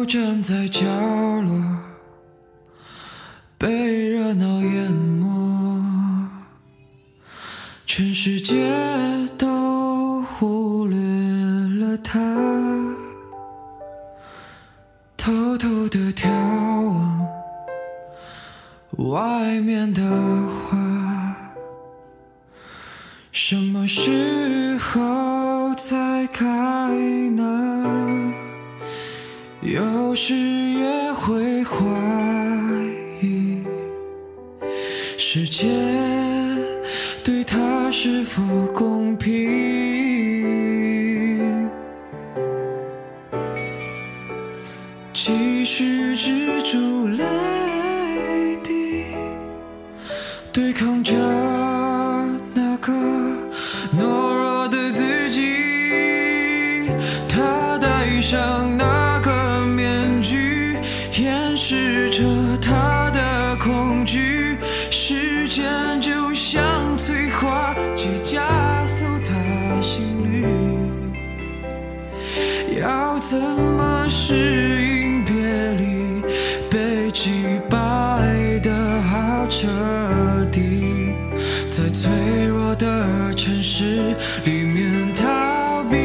站在角落，被热闹淹没，全世界都忽略了他，偷偷地眺望外面的花，什么时候才开呢？有时也会怀疑世界对他是否公平，继续止住泪滴，对抗着那个懦弱的自己。他戴上那个面具，掩饰着他的恐惧，时间就像催化剂，加速他心率。要怎么适应别离，被击败的好彻底，在脆弱的城市里面逃避。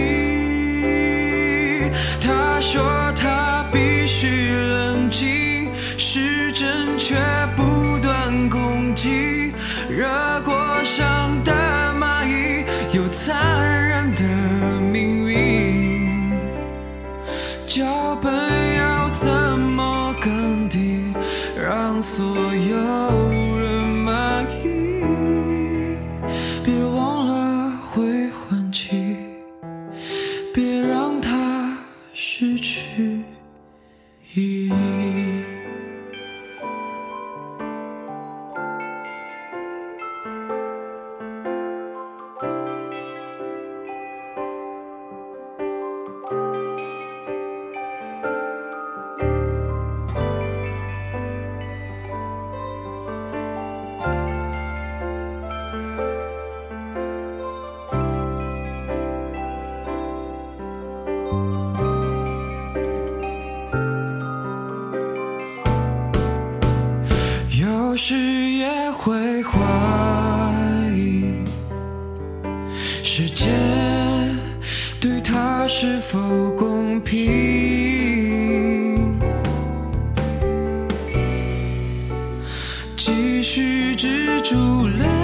他说他必须冷静，时针却不断攻击，热过伤的蚂蚁有残忍的命运，脚本要怎么更替，让所有人满意？别忘了会换气，别让它失去意义。有时也会怀疑世界对他是否公平，继续止住泪